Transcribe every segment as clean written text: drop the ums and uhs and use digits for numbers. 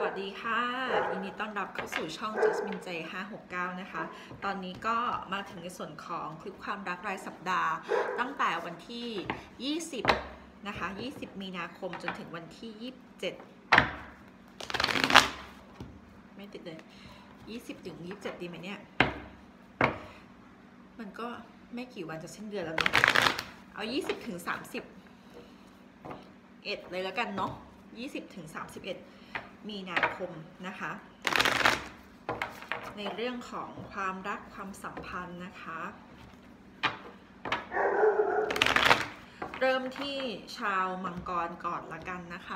วัสดีค่ะยินดีต้อนรับเข้าสู่ช่อง Jasmine J 569นะคะตอนนี้ก็มาถึงในส่วนของคลิปความรักรายสัปดาห์ตั้งแต่วันที่20นะคะ20มีนาคมจนถึงวันที่27ไม่ติดเลย20ถึง27ดีไหมเนี่ยมันก็ไม่กี่วันจะสิ้นเดือนแล้วเนาะเอา20ถึง31เลยแล้วกันเนาะ20ถึง31มีนาคมนะคะในเรื่องของความรักความสัมพันธ์นะคะเริ่มที่ชาวมังกรก่อนละกันนะคะ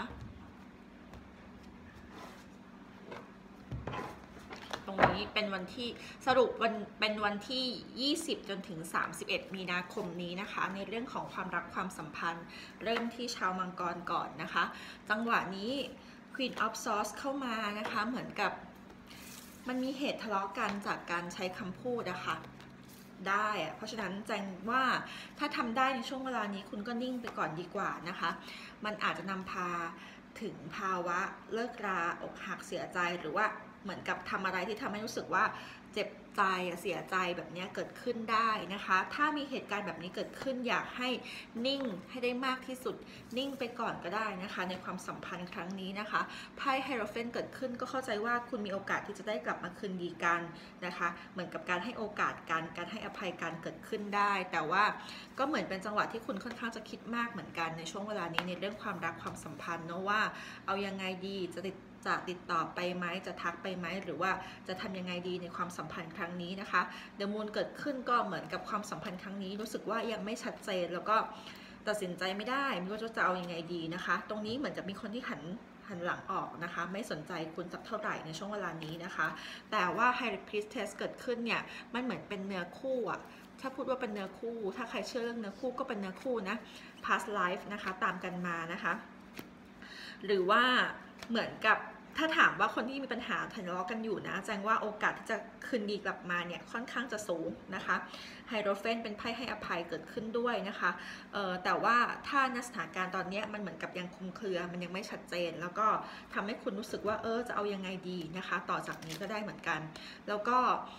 ตรงนี้เป็นวันที่สรุปเป็นวันที่20จนถึง31มีนาคมนี้นะคะในเรื่องของความรักความสัมพันธ์เริ่มที่ชาวมังกรก่อนนะคะจังหวะนี้ Queen of Swords เข้ามานะคะเหมือนกับมันมีเหตุทะเลาะกันจากการใช้คำพูดนะคะได้เพราะฉะนั้นแจ้งว่าถ้าทำได้ในช่วงเวลานี้คุณก็นิ่งไปก่อนดีกว่านะคะมันอาจจะนำพาถึงภาวะเลิกราอกหักเสียใจหรือว่าเหมือนกับทำอะไรที่ทำให้รู้สึกว่าเจ็บใจเสียใจแบบนี้เกิดขึ้นได้นะคะถ้ามีเหตุการณ์แบบนี้เกิดขึ้นอยากให้นิ่งให้ได้มากที่สุดนิ่งไปก่อนก็ได้นะคะในความสัมพันธ์ครั้งนี้นะคะไพ่ไฮโรเฟนเกิดขึ้นก็เข้าใจว่าคุณมีโอกาสที่จะได้กลับมาคืนดีกันนะคะเหมือนกับการให้โอกาสการให้อภัยกันเกิดขึ้นได้แต่ว่าก็เหมือนเป็นจังหวะที่คุณค่อนข้างจะคิดมากเหมือนกันในช่วงเวลานี้ในเรื่องความรักความสัมพันธ์เนาะว่าเอายังไงดีจะติดต่อไปไหมจะทักไปไหมหรือว่าจะทำยังไงดีในความสัมพันธ์ครั้งนี้นะคะเดอะมูนเกิดขึ้นก็เหมือนกับความสัมพันธ์ครั้งนี้รู้สึกว่ายังไม่ชัดเจนแล้วก็ตัดสินใจไม่ได้ไม่รู้จะเอายังไงดีนะคะตรงนี้เหมือนกับมีคนที่หันหลังออกนะคะไม่สนใจคุณสักเท่าไหร่ในช่วงเวลานี้นะคะแต่ว่า High Priestess เกิดขึ้นเนี่ยมันเหมือนเป็นเนื้อคู่อะถ้าพูดว่าเป็นเนื้อคู่ถ้าใครเชื่อเรื่องเนื้อคู่ก็เป็นเนื้อคู่นะ past life นะคะตามกันมานะคะหรือว่าเหมือนกับถ้าถามว่าคนที่มีปัญหาทะเลาะกันอยู่นะแจ้งว่าโอกาสที่จะคืนดีกลับมาเนี่ยค่อนข้างจะสูงนะคะไฮโรเฟนเป็นไพ่ให้อภัยเกิดขึ้นด้วยนะคะแต่ว่าถ้าในสถานการณ์ตอนนี้มันเหมือนกับยังคลุมเครือมันยังไม่ชัดเจนแล้วก็ทำให้คุณรู้สึกว่าจะเอายังไงดีนะคะต่อจากนี้ก็ได้เหมือนกันแล้วก็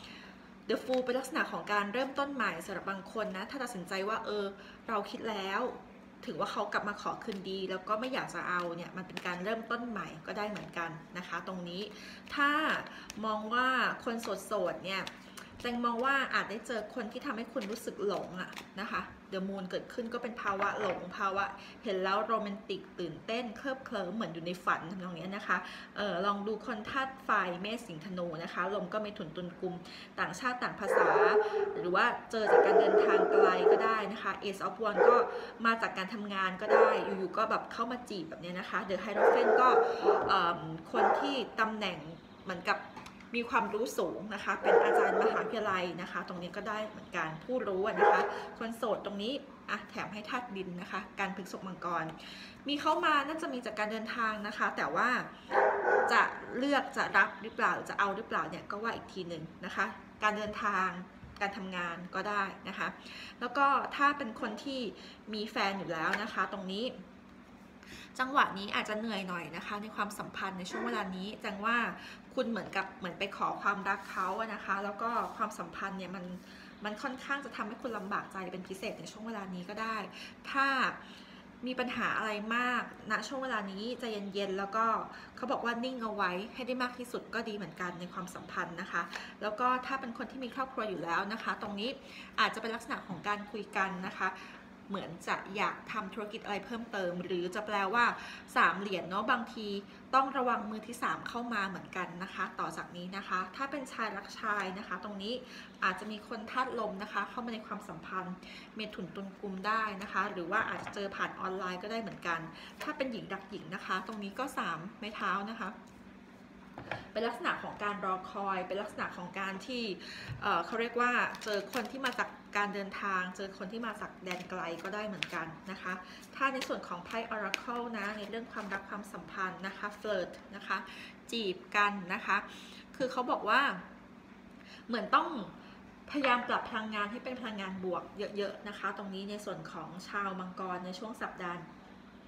The Fool เป็นลักษณะของการเริ่มต้นใหม่สำหรับบางคนนะถ้าตัดสินใจว่าเราคิดแล้วถึงว่าเขากลับมาขอคืนดีแล้วก็ไม่อยากจะเอาเนี่ยมันเป็นการเริ่มต้นใหม่ก็ได้เหมือนกันนะคะตรงนี้ถ้ามองว่าคนโสดเนี่ยแจงมองว่าอาจได้เจอคนที่ทำให้คุณรู้สึกหลงอะนะคะเดอะมูนเกิดขึ้นก็เป็นภาวะหลงภาวะเห็นแล้วโรแมนติกตื่นเต้นเคลิบเคลิ้มเหมือนอยู่ในฝันตรงนี้นะคะลองดูคนธาตุไฟเมษสิงห์ธนูนะคะลมก็เมถุนตุลกุมต่างชาติต่างภาษาหรือว่าเจอจากการเดินทางไกลก็ได้นะคะ Ace of Wands ก็มาจากการทำงานก็ได้อยู่ๆก็แบบเข้ามาจีบแบบนี้นะคะ The Hierophant ก็คนที่ตำแหน่งเหมือนกับมีความรู้สูงนะคะเป็นอาจารย์มหาวิทยาลัยนะคะตรงนี้ก็ได้เหมือนกันผู้รู้นะคะคนโสดตรงนี้แถมให้ธาตุดินนะคะการพฤกษภมังกรมีเข้ามาน่าจะมีจากการเดินทางนะคะแต่ว่าจะเลือกจะรับหรือเปล่าจะเอาหรือเปล่าเนี่ยก็ว่าอีกทีหนึ่งนะคะการเดินทางการทำงานก็ได้นะคะแล้วก็ถ้าเป็นคนที่มีแฟนอยู่แล้วนะคะตรงนี้จังหวะนี้อาจจะเหนื่อยหน่อยนะคะในความสัมพันธ์ในช่วงเวลานี้จังว่าคุณเหมือนไปขอความรักเขาอะนะคะแล้วก็ความสัมพันธ์เนี่ยมันค่อนข้างจะทำให้คุณลำบากใจเป็นพิเศษในช่วงเวลานี้ก็ได้ถ้ามีปัญหาอะไรมากณช่วงเวลานี้ใจเย็นๆแล้วก็เขาบอกว่านิ่งเอาไว้ให้ได้มากที่สุดก็ดีเหมือนกันในความสัมพันธ์นะคะแล้วก็ถ้าเป็นคนที่มีครอบครัวอยู่แล้วนะคะตรงนี้อาจจะเป็นลักษณะของการคุยกันนะคะเหมือนจะอยากทำธุรกิจอะไรเพิ่มเติมหรือจะแปลว่า3เหรียญเนาะบางทีต้องระวังมือที่3เข้ามาเหมือนกันนะคะต่อจากนี้นะคะถ้าเป็นชายรักชายนะคะตรงนี้อาจจะมีคนธาตุลมนะคะเข้ามาในความสัมพันธ์เมถุนตุลกุมได้นะคะหรือว่าอาจจะเจอผ่านออนไลน์ก็ได้เหมือนกันถ้าเป็นหญิงรักหญิงนะคะตรงนี้ก็3ไม้เท้านะคะเป็นลักษณะของการรอคอยเป็นลักษณะของการที่เขาเรียกว่าเจอคนที่มาจากการเดินทางเจอคนที่มาจากแดนไกลก็ได้เหมือนกันนะคะถ้าในส่วนของไพ่ Oracle นะในเรื่องความรักความสัมพันธ์นะคะเฟิร์ตนะคะจีบกันนะคะคือเขาบอกว่าเหมือนต้องพยายามปรับพลังงานให้เป็นพลังงานบวกเยอะๆนะคะตรงนี้ในส่วนของชาวมังกรในช่วงสัปดาห์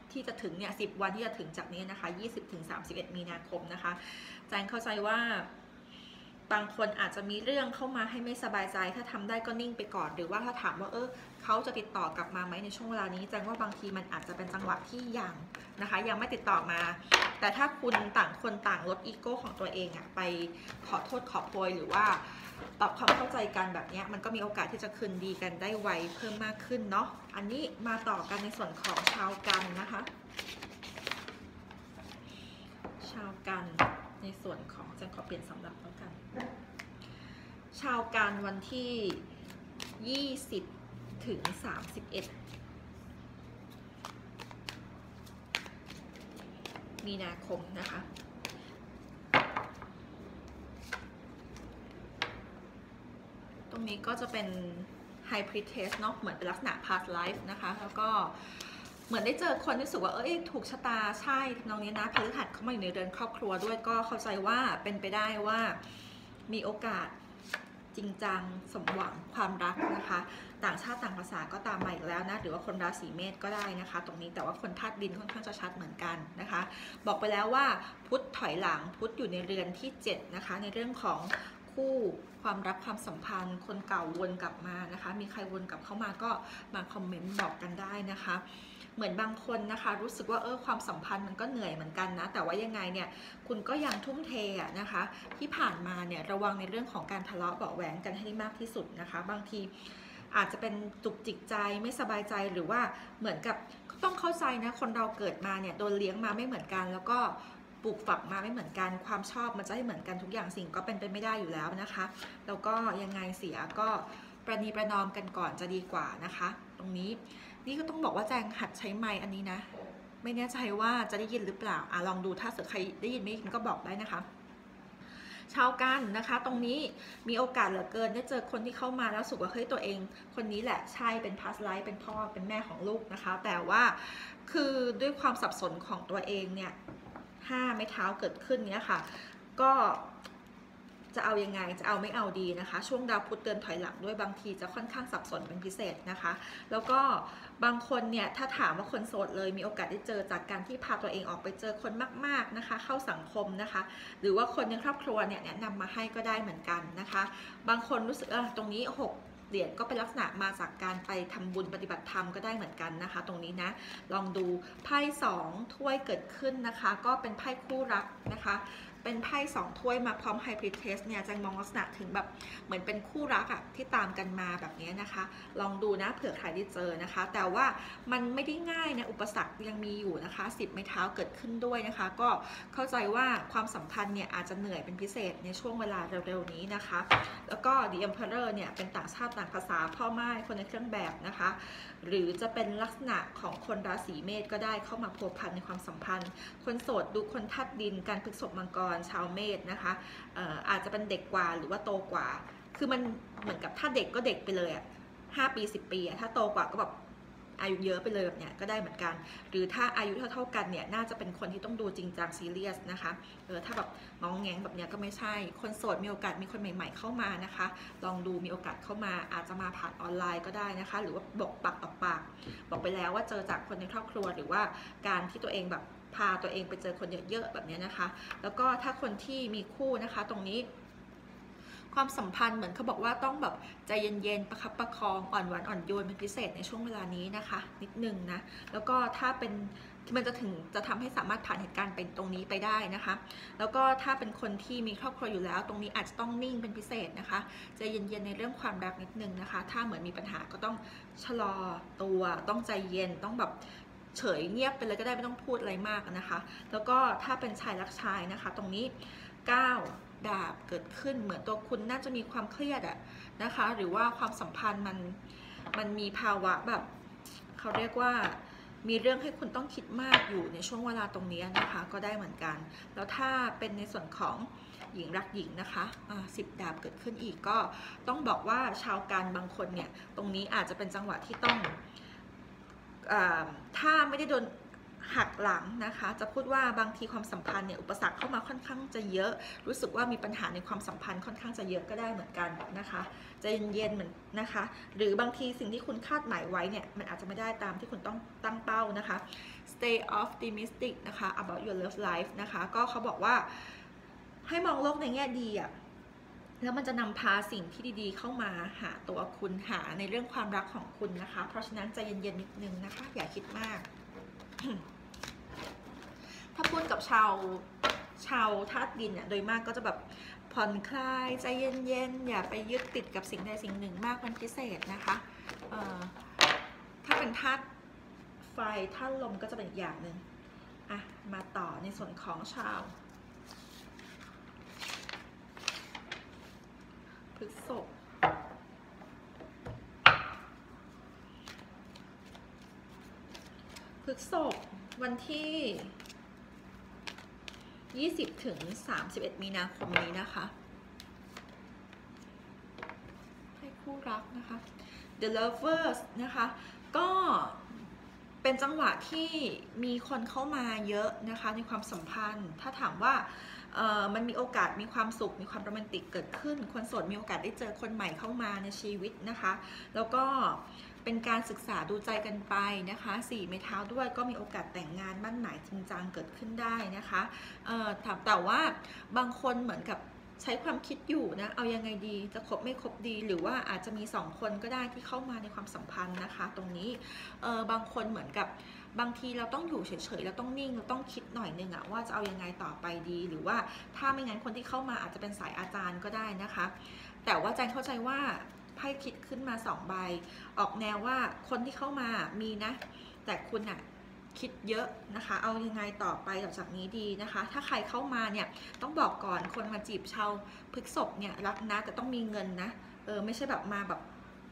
ที่จะถึงเนี่ย10 วันที่จะถึงจากนี้นะคะ20 ถึง 31 มีนาคมนะคะแจงเข้าใจว่าบางคนอาจจะมีเรื่องเข้ามาให้ไม่สบายใจถ้าทำได้ก็นิ่งไปก่อนหรือว่าถ้าถามว่าเขาจะติดต่อกลับมาไหมในช่วงเวลานี้แจงว่าบางทีมันอาจจะเป็นจังหวะที่ยังนะคะยังไม่ติดต่อมาแต่ถ้าคุณต่างคนต่างลดอีโก้ของตัวเองไปขอโทษขอโพยหรือว่าปรับความเข้าใจกันแบบนี้มันก็มีโอกาสที่จะคืนดีกันได้ไวเพิ่มมากขึ้นเนาะอันนี้มาต่อกันในส่วนของชาวกันนะคะชาวกันในส่วนของจะขอเปลี่ยนสำหรับแล้วกันชาวกันวันที่20 ถึง 31 มีนาคมนะคะตรงนี้ก็จะเป็น High Priestess เนาะเหมือนเป็นลักษณะ past life นะคะแล้วก็เหมือนได้เจอคนที่รู้สึกว่าถูกชะตาใช่น้องนี้นะพฤหัสเข้ามาอยู่ในเรือนครอบครัวด้วยก็เข้าใจว่าเป็นไปได้ว่ามีโอกาสจริงจังสมหวังความรักนะคะต่างชาติต่างภาษาก็ตามมาอีกแล้วนะหรือว่าคนราศีเมษก็ได้นะคะตรงนี้แต่ว่าคนธาตุดินค่อนข้างจะชัดเหมือนกันนะคะบอกไปแล้วว่าพุธถอยหลังพุธอยู่ในเรือนที่7นะคะในเรื่องของคู่ความรักความสัมพันธ์คนเก่าวนกลับมานะคะมีใครวนกลับเข้ามาก็มาคอมเมนต์บอกกันได้นะคะเหมือนบางคนนะคะรู้สึกว่าความสัมพันธ์มันก็เหนื่อยเหมือนกันนะแต่ว่ายังไงเนี่ยคุณก็ยังทุ่มเทนะคะที่ผ่านมาเนี่ยระวังในเรื่องของการทะเลาะเบาะแหวงกันให้ได้มากที่สุดนะคะบางทีอาจจะเป็นจุกจิกใจไม่สบายใจหรือว่าเหมือนกับต้องเข้าใจนะคนเราเกิดมาเนี่ยโดนเลี้ยงมาไม่เหมือนกันแล้วก็ปลูกฝังมาไม่เหมือนกันความชอบมันจะให้เหมือนกันทุกอย่างสิ่งก็เป็นไปไม่ได้อยู่แล้วนะคะแล้วก็ยังไงเสียก็ประนีประนอมกันก่อนจะดีกว่านะคะตรงนี้นี่ก็ต้องบอกว่าแจงหัดใช้ไมค์อันนี้นะไม่แน่ใจว่าจะได้ยินหรือเปล่าลองดูถ้าใครได้ยินไม่ยินก็บอกได้นะคะชาวกันนะคะตรงนี้มีโอกาสเหลือเกินได้เจอคนที่เข้ามาแล้วรู้สึกว่าเฮ้ยตัวเองคนนี้แหละใช่เป็น past life เป็นพ่อเป็นแม่ของลูกนะคะแต่ว่าคือด้วยความสับสนของตัวเองเนี่ย5 ไม้เท้าเกิดขึ้นเนี้ยค่ะก็จะเอายังไงจะเอาไม่เอาดีนะคะช่วงดาวพุธเดินถอยหลังด้วยบางทีจะค่อนข้างสับสนเป็นพิเศษนะคะแล้วก็บางคนเนี่ยถ้าถามว่าคนโสดเลยมีโอกาสได้เจอจากการที่พาตัวเองออกไปเจอคนมากๆนะคะเข้าสังคมนะคะหรือว่าคนในครอบครัวเนี่ยแนะนำมาให้ก็ได้เหมือนกันนะคะบางคนรู้สึกตรงนี้6 เหรียญก็เป็นลักษณะมาจากการไปทำบุญปฏิบัติธรรมก็ได้เหมือนกันนะคะตรงนี้นะลองดูไพ่2 ถ้วยเกิดขึ้นนะคะก็เป็นไพ่คู่รักนะคะเป็นไพ่2 ถ้วยมาพร้อมไฮบริดเทสเนี่ยจะมองลักษณะถึงแบบเหมือนเป็นคู่รักที่ตามกันมาแบบนี้นะคะลองดูนะเผื่อใครได้เจอนะคะแต่ว่ามันไม่ได้ง่ายนะอุปสรรคยังมีอยู่นะคะ10 ไม้เท้าเกิดขึ้นด้วยนะคะก็เข้าใจว่าความสัมพันธ์เนี่ยอาจจะเหนื่อยเป็นพิเศษในช่วงเวลาเร็วๆนี้นะคะแล้วก็ The Emperor เนี่ยเป็นต่างชาติต่างภาษาพ่อม่ายคนในเครื่องแบบนะคะหรือจะเป็นลักษณะของคนราศีเมษก็ได้เข้ามาพัวพันในความสัมพันธ์คนโสดดูคนธาตุดินการพฤษภมังกรชาวเมษนะคะอาจจะเป็นเด็กกว่าหรือว่าโตกว่าคือมันเหมือนกับถ้าเด็กก็เด็กไปเลย5 ปี 10 ปีถ้าโตกว่าก็แบบอายุเยอะไปเลยแบบเนี้ยก็ได้เหมือนกันหรือถ้าอายุเท่ากันเนี่ยน่าจะเป็นคนที่ต้องดูจริงจังซีเรียสนะคะถ้าแบบงองแงงแบบเนี้ยก็ไม่ใช่คนโสดมีโอกาสมีคนใหม่ๆเข้ามานะคะลองดูมีโอกาสเข้ามาอาจจะมาผ่านออนไลน์ก็ได้นะคะหรือว่าบอกปากต่อปากบอกไปแล้วว่าเจอจากคนในครอบครัวหรือว่าการที่ตัวเองแบบพาตัวเองไปเจอคนเยอะๆแบบนี้นะคะแล้วก็ถ้าคนที่มีคู่นะคะตรงนี้ความสัมพันธ์เหมือนเขาบอกว่าต้องแบบใจเย็นๆประคับประคองอ่อนหวานอ่อนโยนเป็นพิเศษในช่วงเวลานี้นะคะนิดนึงนะแล้วก็ถ้าเป็นมันจะทำให้สามารถผ่านเหตุการณ์เป็นตรงนี้ไปได้นะคะแล้วก็ถ้าเป็นคนที่มีครอบครัวอยู่แล้วตรงนี้อาจจะต้องนิ่งเป็นพิเศษนะคะใจเย็นๆในเรื่องความรักนิดนึงนะคะถ้าเหมือนมีปัญหาก็ต้องชะลอตัวต้องใจเย็นต้องแบบเฉยเงียบไปเลยก็ได้ไม่ต้องพูดอะไรมากนะคะแล้วก็ถ้าเป็นชายรักชายนะคะตรงนี้9 ดาบเกิดขึ้นเหมือนตัวคุณน่าจะมีความเครียดนะคะหรือว่าความสัมพันธ์มันมีภาวะแบบเขาเรียกว่ามีเรื่องให้คุณต้องคิดมากอยู่ในช่วงเวลาตรงนี้นะคะก็ได้เหมือนกันแล้วถ้าเป็นในส่วนของหญิงรักหญิงนะคะ10 ดาบเกิดขึ้นอีกก็ต้องบอกว่าชาวกันบางคนเนี่ยตรงนี้อาจจะเป็นจังหวะที่ต้องถ้าไม่ได้โดนหักหลังนะคะจะพูดว่าบางทีความสัมพันธ์เนี่ยอุปสรรคเข้ามาค่อนข้างจะเยอะรู้สึกว่ามีปัญหาในความสัมพันธ์ค่อนข้างจะเยอะก็ได้เหมือนกันนะคะใจเย็นๆเหมือนนะคะหรือบางทีสิ่งที่คุณคาดหมายไว้เนี่ยมันอาจจะไม่ได้ตามที่คุณต้องตั้งเป้านะคะ stay optimistic นะคะ about your love life นะคะก็เขาบอกว่าให้มองโลกในแง่ดีอะแล้วมันจะนำพาสิ่งที่ดีๆเข้ามาหาตัวคุณหาในเรื่องความรักของคุณนะคะเพราะฉะนั้นใจเย็นๆนิดนึงนะคะอย่าคิดมาก ถ้าพูดกับชาวธาตุดินเนี่ยโดยมากก็จะแบบผ่อนคลายใจเย็นๆอย่าไปยึดติดกับสิ่งใดสิ่งหนึ่งมากเป็นพิเศษนะคะถ้าเป็นธาตุไฟธาตุลมก็จะเป็นอีกอย่างหนึ่งอ่ะมาต่อในส่วนของชาวพฤษภวันที่20 ถึง 31 มีนาคมนี้นะคะให้คู่รักนะคะ The Lovers นะคะก็เป็นจังหวะที่มีคนเข้ามาเยอะนะคะในความสัมพันธ์ถ้าถามว่ามันมีโอกาสมีความสุขมีความโรแมนติกเกิดขึ้นคนโสดมีโอกาสได้เจอคนใหม่เข้ามาในชีวิตนะคะแล้วก็เป็นการศึกษาดูใจกันไปนะคะ4 ไม้เท้าด้วยก็มีโอกาสแต่งงานมั่นหมายจริงจังเกิดขึ้นได้นะคะแต่ว่าบางคนเหมือนกับใช้ความคิดอยู่นะเอายังไงดีจะคบไม่คบดีหรือว่าอาจจะมี2 คนก็ได้ที่เข้ามาในความสัมพันธ์นะคะตรงนี้บางคนเหมือนกับบางทีเราต้องอยู่เฉยๆเราต้องนิ่งเราต้องคิดหน่อยนึงอะว่าจะเอายังไงต่อไปดีหรือว่าถ้าไม่งั้นคนที่เข้ามาอาจจะเป็นสายอาจารย์ก็ได้นะคะแต่ว่าใจเข้าใจว่าไพ่คิดขึ้นมา2 ใบออกแนวว่าคนที่เข้ามามีนะแต่คุณอะคิดเยอะนะคะเอายังไงต่อไปหลังจากนี้ดีนะคะถ้าใครเข้ามาเนี่ยต้องบอกก่อนคนมาจีบชาวพฤษภเนี่ยรักนะแต่ต้องมีเงินนะไม่ใช่แบบมาแบบ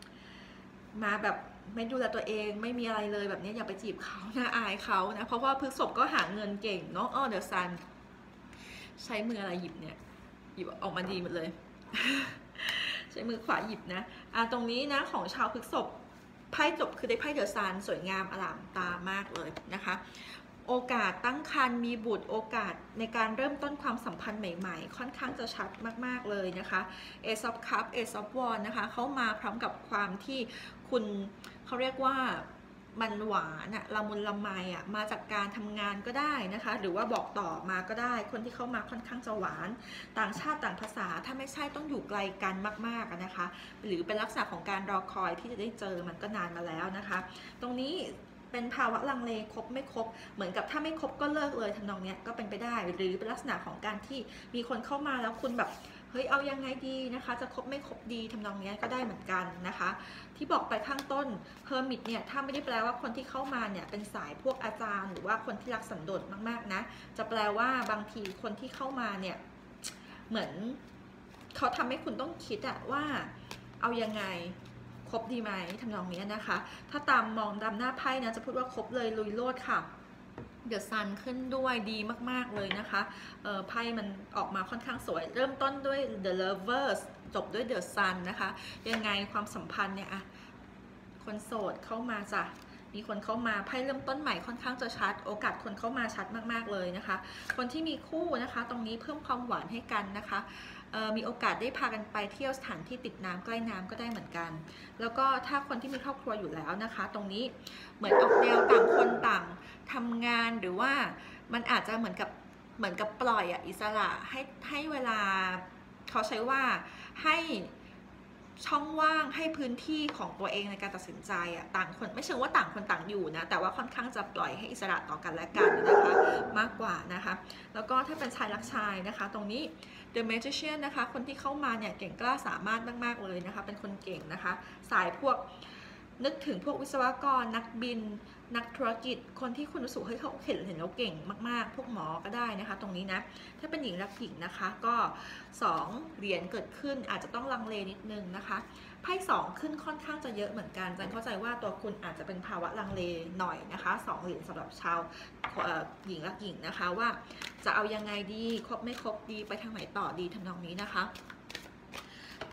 ไม่ดูแลตัวเองไม่มีอะไรเลยแบบนี้อย่าไปจีบเขานะอายเขานะเพราะว่าพฤษภก็หาเงินเก่งเนาะเดอะซันใช้มืออะไรหยิบเนี่ยหยิบออกมาดีหมดเลย ใช้มือขวาหยิบนะตรงนี้นะของชาวพฤษภไพ่จบคือได้ไพ่เดอะซันสวยงามอลามตามากเลยนะคะโอกาสตั้งครรภ์มีบุตรโอกาสในการเริ่มต้นความสัมพันธ์ใหม่ๆค่อนข้างจะชัดมากๆเลยนะคะ Ace of Cups Ace of Wands นะคะเขามาพร้อมกับความที่คุณเขาเรียกว่ามันหวานอะละมุนละไมอะมาจากการทำงานก็ได้นะคะหรือว่าบอกต่อมาก็ได้คนที่เข้ามาค่อนข้างจะหวานต่างชาติต่างภาษาถ้าไม่ใช่ต้องอยู่ไกลกันมากๆนะคะหรือเป็นลักษณะของการรอคอยที่จะได้เจอมันก็นานมาแล้วนะคะตรงนี้เป็นภาวะลังเลคบไม่คบเหมือนกับถ้าไม่คบก็เลิกเลยทำนองเนี้ยก็เป็นไปได้หรือเป็นลักษณะของการที่มีคนเข้ามาแล้วคุณแบบเฮ้ยเอายังไงดีนะคะจะคบไม่คบดีทำนองนี้ก็ได้เหมือนกันนะคะที่บอกไปข้างต้นเฮอร์มิตเนี่ยถ้าไม่ได้แปลว่าคนที่เข้ามาเนี่ยเป็นสายพวกอาจารย์หรือว่าคนที่รักสันโดษมากๆนะจะแปลว่าบางทีคนที่เข้ามาเนี่ยเหมือนเขาทำให้คุณต้องคิดอะว่าเอายังไงคบดีไหมทำนองนี้นะคะถ้าตามมองดำหน้าไพ่นะจะพูดว่าคบเลยลุยโลดค่ะเดอะซันขึ้นด้วยดีมากๆเลยนะคะไพ่มันออกมาค่อนข้างสวยเริ่มต้นด้วย The Lovers จบด้วย The Sun นะคะยังไงความสัมพันธ์เนี่ยอะคนโสดเข้ามาจ้ะมีคนเข้ามาไพ่เริ่มต้นใหม่ค่อนข้างจะชัดโอกาสคนเข้ามาชัดมากๆเลยนะคะคนที่มีคู่นะคะตรงนี้เพิ่มความหวานให้กันนะคะมีโอกาสได้พากันไปเที่ยวสถานที่ติดน้ำใกล้น้ำก็ได้เหมือนกันแล้วก็ถ้าคนที่มีครอบครัวอยู่แล้วนะคะตรงนี้เหมือนออกแนวต่างคนต่างทำงานหรือว่ามันอาจจะเหมือนกับปล่อยอิสระให้เวลาเขาใช้ว่าให้ช่องว่างให้พื้นที่ของตัวเองในการตัดสินใจต่างคนไม่เชิงว่าต่างคนต่างอยู่นะแต่ว่าค่อนข้างจะปล่อยให้อิสระต่อกันและกันนะคะมากกว่านะคะแล้วก็ถ้าเป็นชายรักชายนะคะตรงนี้ The Magician นะคะคนที่เข้ามาเนี่ยเก่งกล้าสามารถมากๆเลยนะคะเป็นคนเก่งนะคะสายพวกนึกถึงพวกวิศวกรนักบินนักธุรกิจคนที่คุณรู้สึกให้เขาเห็นแล้วเก่งมากๆพวกหมอก็ได้นะคะตรงนี้นะถ้าเป็นหญิงรักหญิงนะคะก็2 เหรียญเกิดขึ้นอาจจะต้องลังเลนิดนึงนะคะไพ่2ขึ้นค่อนข้างจะเยอะเหมือนกันจันเข้าใจว่าตัวคุณอาจจะเป็นภาวะลังเลหน่อยนะคะ2 เหรียญสำหรับชาวหญิงรักหญิงนะคะว่าจะเอายังไงดีคบไม่คบดีไปทางไหนต่อดีทำนองนี้นะคะ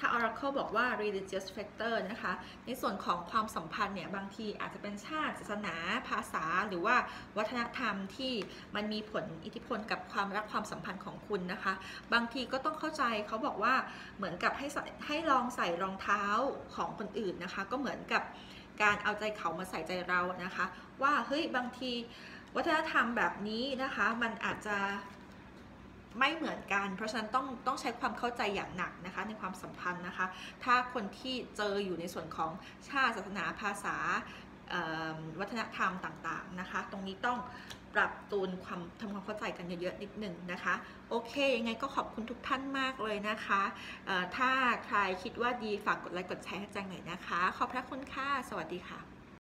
ถ้า Oracle บอกว่า religious factor นะคะในส่วนของความสัมพันธ์เนี่ยบางทีอาจจะเป็นชาติศาสนาภาษาหรือว่าวัฒนธรรมที่มันมีผลอิทธิพลกับความรักความสัมพันธ์ของคุณนะคะบางทีก็ต้องเข้าใจเขาบอกว่าเหมือนกับให้ลองใส่รองเท้าของคนอื่นนะคะก็เหมือนกับการเอาใจเขามาใส่ใจเรานะคะว่าเฮ้ยบางทีวัฒนธรรมแบบนี้นะคะมันอาจจะไม่เหมือนกันเพราะฉะนั้นต้องใช้ความเข้าใจอย่างหนักนะคะในความสัมพันธ์นะคะถ้าคนที่เจออยู่ในส่วนของชาติศาสนาภาษาวัฒนธรรมต่างๆนะคะตรงนี้ต้องปรับจูนทำความเข้าใจกันเยอะๆนิดนึงนะคะโอเคยังไงก็ขอบคุณทุกท่านมากเลยนะคะถ้าใครคิดว่าดีฝากกดไลค์กดแชร์ให้แจ้งหน่อยนะคะขอบพระคุณค่ะสวัสดีค่ะ